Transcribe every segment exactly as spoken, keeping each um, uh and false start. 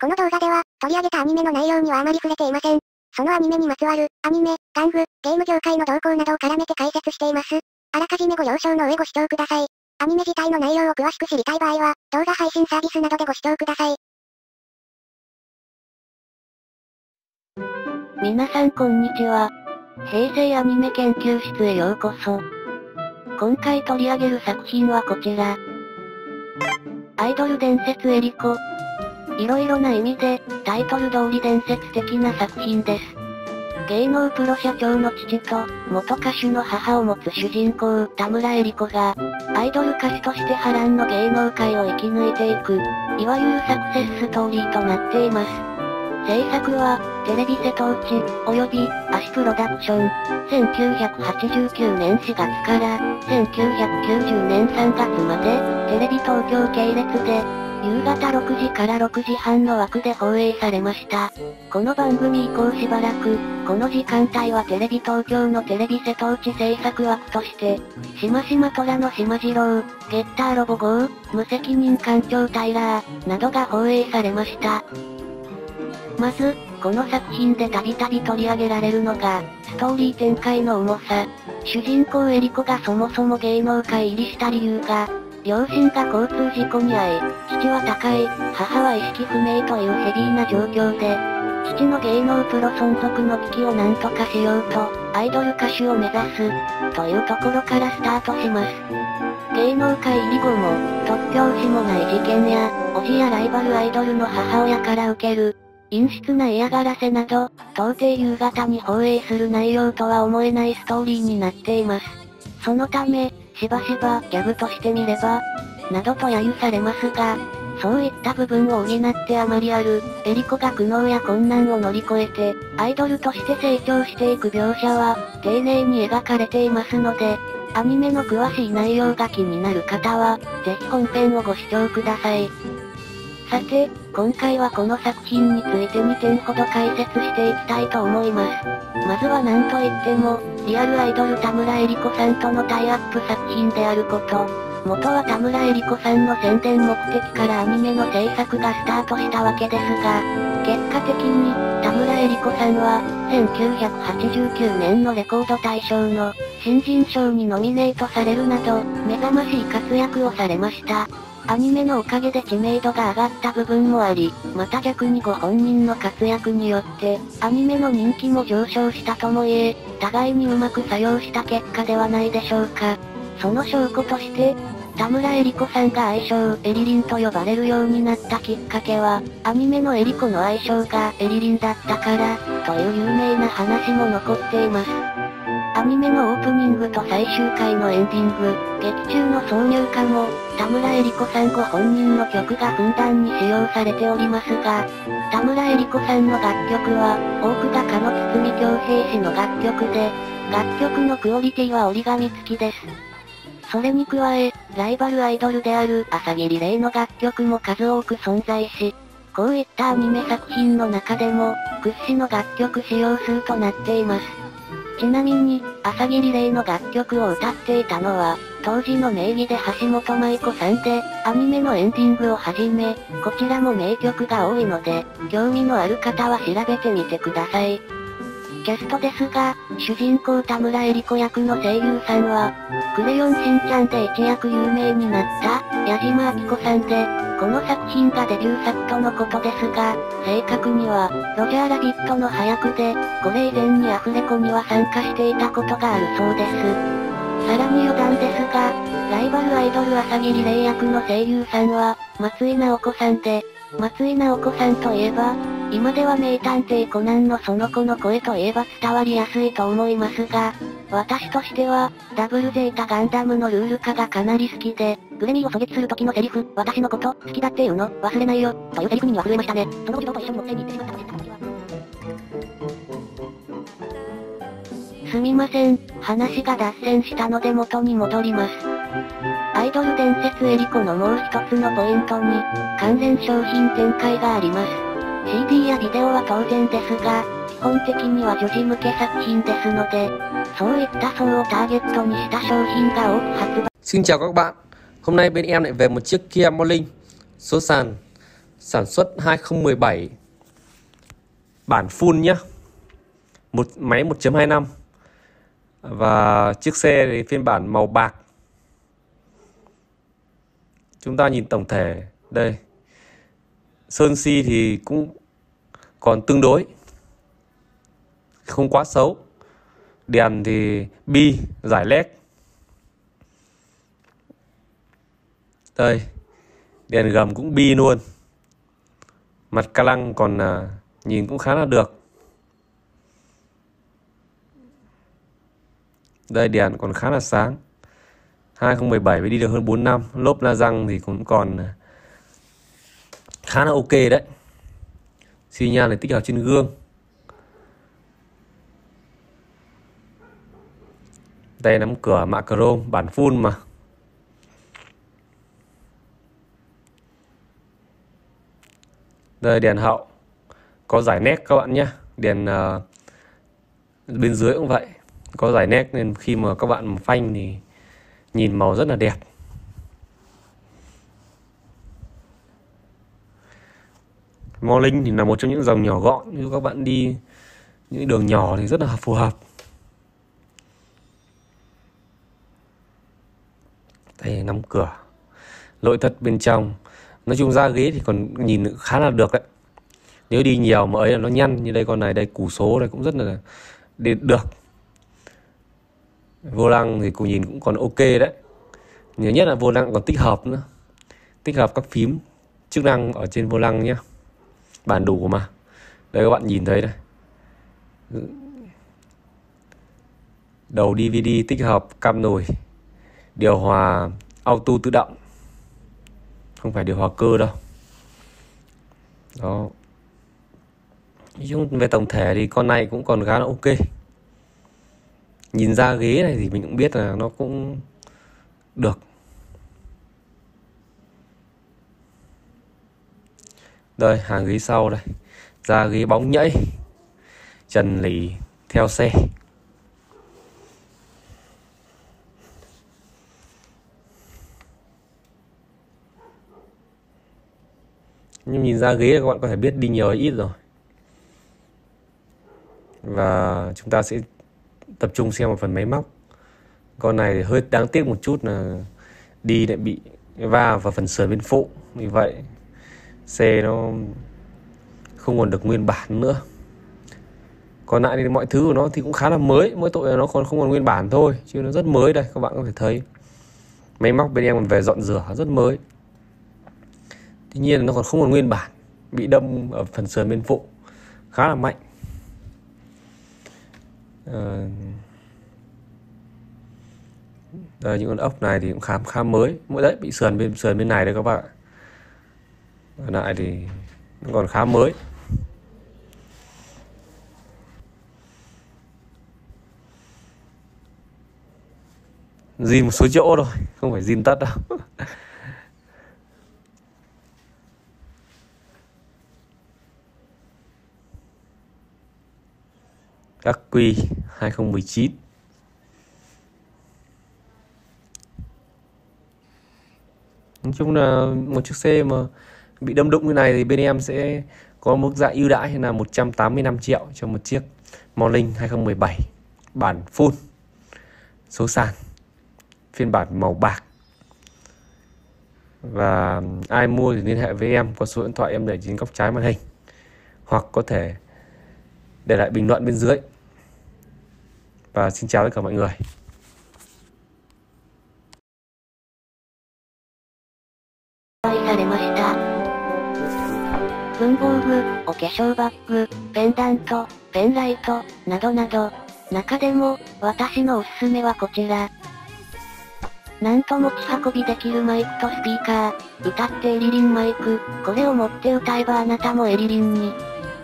この動画では、取り上げたアニメの内容にはあまり触れていません。そのアニメにまつわる、アニメ、玩具、ゲーム業界の動向などを絡めて解説しています。あらかじめご了承の上ご視聴ください。アニメ自体の内容を詳しく知りたい場合は、動画配信サービスなどでご視聴ください。 皆さんこんにちは。平成アニメ研究室へようこそ。今回取り上げる作品はこちら。アイドル伝説エリコ。いろいろな意味で、タイトル通り伝説的な作品です。芸能プロ社長の父と、元歌手の母を持つ主人公、田村エリコが、アイドル歌手として波乱の芸能界を生き抜いていく、いわゆるサクセスストーリーとなっています。制作は、テレビ瀬戸内、及び、アシプロダクション。せんきゅうひゃくはちじゅうきゅうねんしがつから、せんきゅうひゃくきゅうじゅうねんさんがつまで、テレビ東京系列で、夕方ろくじからろくじはんの枠で放映されました。この番組以降しばらく、この時間帯はテレビ東京のテレビ瀬戸内制作枠として、しましま虎のしまじろう、ゲッターロボゴー、無責任艦長タイラー、などが放映されました。まず、この作品でたびたび取り上げられるのが、ストーリー展開の重さ。主人公エリコがそもそも芸能界入りした理由が、両親が交通事故に遭い、父は他界、母は意識不明というヘビーな状況で、父の芸能プロ存続の危機を何とかしようと、アイドル歌手を目指す、というところからスタートします。芸能界入り後も、突拍子もない事件や、叔父やライバルアイドルの母親から受ける、陰湿な嫌がらせなど、到底夕方に放映する内容とは思えないストーリーになっています。そのため、しばしばギャグとしてみれば、などと揶揄されますが、そういった部分を補ってあまりある、エリコが苦悩や困難を乗り越えて、アイドルとして成長していく描写は、丁寧に描かれていますので、アニメの詳しい内容が気になる方は、ぜひ本編をご視聴ください。さて、今回はこの作品についてにてんほど解説していきたいと思います。まずは何と言っても、リアルアイドル田村エリコさんとのタイアップ作品であること。元は田村エリコさんの宣伝目的からアニメの制作がスタートしたわけですが、結果的に、田村エリコさんは、せんきゅうひゃくはちじゅうきゅうねんのレコード大賞の新人賞にノミネートされるなど、目覚ましい活躍をされました。アニメのおかげで知名度が上がった部分もあり、また逆にご本人の活躍によって、アニメの人気も上昇したとも言え、互いにうまく作用した結果ではないでしょうか。その証拠として、田村エリコさんが愛称エリリンと呼ばれるようになったきっかけは、アニメのエリコの愛称がエリリンだったから、という有名な話も残っています。アニメのオープニングと最終回のエンディング、劇中の挿入歌も、田村エリコさんご本人の曲がふんだんに使用されておりますが、田村エリコさんの楽曲は、多くがかの堤恭平氏の楽曲で、楽曲のクオリティは折り紙付きです。それに加え、ライバルアイドルである朝霧レイの楽曲も数多く存在し、こういったアニメ作品の中でも、屈指の楽曲使用数となっています。ちなみに、朝霧レイの楽曲を歌っていたのは、当時の名義で橋本舞子さんで、アニメのエンディングをはじめ、こちらも名曲が多いので、興味のある方は調べてみてください。キャストですが、主人公田村エリコ役の声優さんは、クレヨンしんちゃんで一躍有名になった、矢島明子さんで、この作品がデビュー作とのことですが、正確には、ロジャーラビットの配役で、これ以前にアフレコには参加していたことがあるそうです。さらに余談ですが、ライバルアイドル朝霧レイ役の声優さんは、松井直子さんで、松井直子さんといえば、今では名探偵コナンのその子の声といえば伝わりやすいと思いますが、私としては、ダブルゼータガンダムのルール化がかなり好きで、グレミーを狙撃する時のセリフ、私のこと好きだっていうの忘れないよ、というセリフには震えましたね。その後自分と一緒に乗ってに行ってしまったので、すみません、話が脱線したので元に戻ります。アイドル伝説エリコのもう一つのポイントに、関連商品展開があります。シーディー やビデオは当然ですが、基本的には女児向け作品ですので、そういった層をターゲットにした商品が多く発売。 Xin chào các bạn, hôm nay bên em lại về một chiếc Kia Morning số sàn Sản xuất hai không một bảy, bản full nhá, một máy một chấm hai năm, và chiếc xe thì phiên bản màu bạc. Chúng ta nhìn tổng thể đây, sơn si thì cũng còn tương đối, không quá xấu. Đèn thì bi giải led. Đây, đèn gầm cũng bi luôn. Mặt ca lăng còn à, nhìn cũng khá là được. Đây, đèn còn khá là sáng. hai không một bảy mới đi được hơn bốn năm. Lốp la răng thì cũng còn khá là ok đấy. Xi nhan này tích hợp trên gương. Đây, nắm cửa mạ chrome bản full mà. Đây, đèn hậu có giải nét các bạn nhé. Đèn uh, bên dưới cũng vậy, có giải nét nên khi mà các bạn phanh thì nhìn màu rất là đẹp. Morning thì là một trong những dòng nhỏ gọn, nếu các bạn đi những đường nhỏ thì rất là phù hợp. Đây, nắm cửa, nội thất bên trong. Nói chung ra ghế thì còn nhìn khá là được đấy. Nếu đi nhiều mà ấy là nó nhăn, như đây con này, đây củ số đây cũng rất là được. Vô lăng thì cũng nhìn cũng còn ok đấy. Nhớ nhất là vô lăng còn tích hợp nữa, tích hợp các phím chức năng ở trên vô lăng nhé, bản đủ mà. Đây các bạn nhìn thấy đây, đầu đê vê đê tích hợp cam nồi, điều hòa auto tự động, không phải điều hòa cơ đâu. Đó. Nói chung về tổng thể thì con này cũng còn khá là ok. Nhìn ra ghế này thì mình cũng biết là nó cũng được. Đây, hàng ghế sau đây, da ghế bóng nhẫy, trần lỉ theo xe. Nhưng nhìn ra ghế các bạn có thể biết đi nhiều hay ít rồi. Và chúng ta sẽ tập trung xem một phần máy móc. Con này thì hơi đáng tiếc một chút là đi lại bị va vào phần sườn bên phụ. Vì vậy xe nó không còn được nguyên bản nữa. Còn lại thì mọi thứ của nó thì cũng khá là mới, mỗi tội là nó còn không còn nguyên bản thôi, chứ nó rất mới. Đây các bạn có thể thấy máy móc bên em còn về dọn rửa rất mới. Tuy nhiên nó còn không còn nguyên bản, bị đâm ở phần sườn bên phụ khá là mạnh. À, đây, những con ốc này thì cũng khá khá mới, mỗi đấy bị sườn bên sườn bên này đây các bạn. Còn lại thì nó còn khá mới. Zin một số chỗ thôi, không phải zin tất đâu. Ắc quy hai không một chín. Nói chung là một chiếc xe mà bị đâm đụng như này thì bên em sẽ có mức giá ưu đãi là một trăm tám mươi lăm triệu cho một chiếc Morning hai không một bảy bản full số sàn, phiên bản màu bạc. Và ai mua thì liên hệ với em qua số điện thoại em để trên góc trái màn hình, hoặc có thể để lại bình luận bên dưới. Và xin chào tất cả mọi người. 文房具、お化粧バッグ、ペンダント、ペンライト、などなど、中でも、私のおすすめはこちら。なんと持ち運びできるマイクとスピーカー、歌ってエリリンマイク、これを持って歌えばあなたもエリリンに。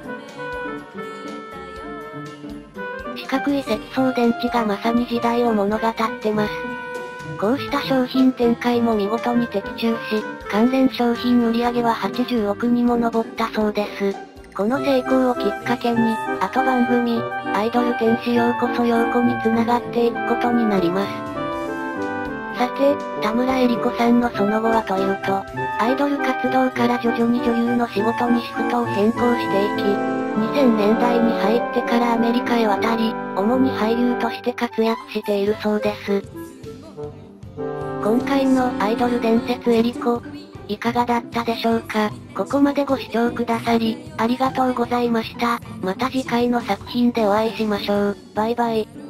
四角い積層電池がまさに時代を物語ってます。こうした商品展開も見事に的中し、関連商品売上ははちじゅうおくにも上ったそうです。この成功をきっかけに、後番組、アイドル天使ようこそようこに繋がっていくことになります。 さて、田村恵里子さんのその後はというと、アイドル活動から徐々に女優の仕事にシフトを変更していき、にせんねんだいに入ってからアメリカへ渡り、主に俳優として活躍しているそうです。今回のアイドル伝説恵里子、いかがだったでしょうか。ここまでご視聴くださり、ありがとうございました。また次回の作品でお会いしましょう。バイバイ。